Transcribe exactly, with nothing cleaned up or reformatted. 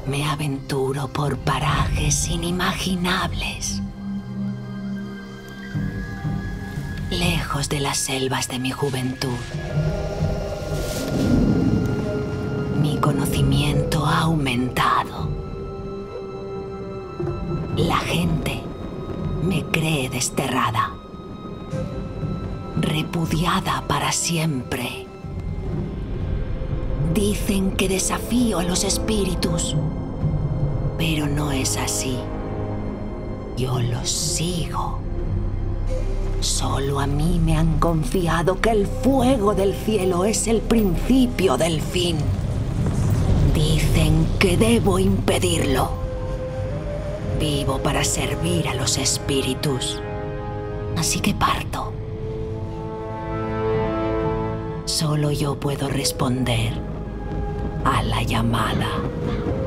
Me aventuro por parajes inimaginables, lejos de las selvas de mi juventud. Mi conocimiento ha aumentado. La gente me cree desterrada, repudiada para siempre. Dicen que desafío a los espíritus, pero no es así. Yo los sigo. Solo a mí me han confiado que el fuego del cielo es el principio del fin. Dicen que debo impedirlo. Vivo para servir a los espíritus, así que parto. Solo yo puedo responder a la llamada.